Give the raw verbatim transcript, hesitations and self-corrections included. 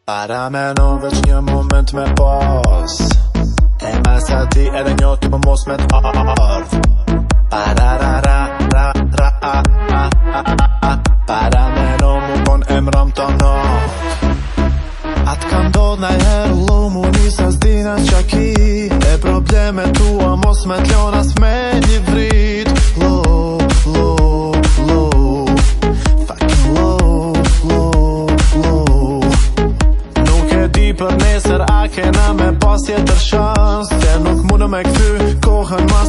Para menon veç një moment me pas, e mes ati edhe njoti më mos me t'ardh. Para ra ra ra ra a a a a. Para menon mu kon emram të not. Atë ka ndodh na herë lo mu nisa s'dina qa ki, e probleme tua mos me t'lon as me një vrit. Low, low, low, fucking low, low, low. Nuk e di për nesër a kena me pas tjetër shans, se nuk mune me kthy kohën ma